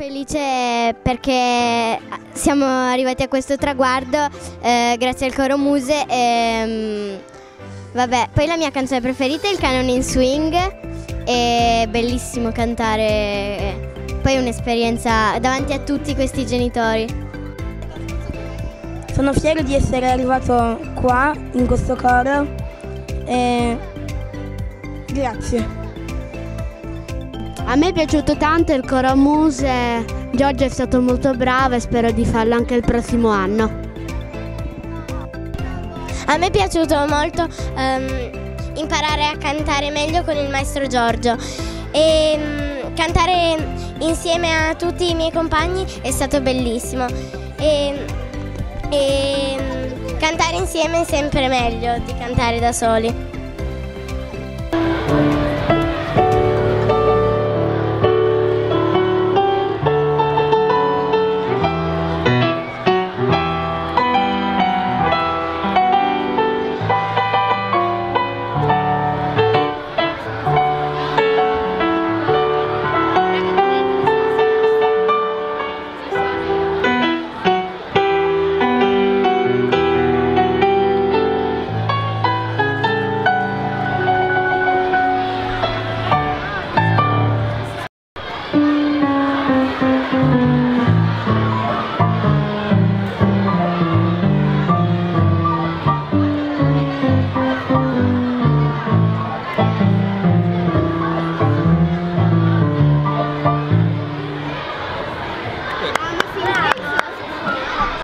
felice perché siamo arrivati a questo traguardo grazie al coro Muse. Vabbè, poi la mia canzone preferita è il Canone in Swing, è bellissimo cantare, poi è un'esperienza davanti a tutti questi genitori. Sono fiero di essere arrivato qua in questo coro e grazie. A me è piaciuto tanto il coro Muse, Giorgio è stato molto bravo e spero di farlo anche il prossimo anno. A me è piaciuto molto imparare a cantare meglio con il maestro Giorgio e cantare insieme a tutti i miei compagni è stato bellissimo e cantare insieme è sempre meglio di cantare da soli.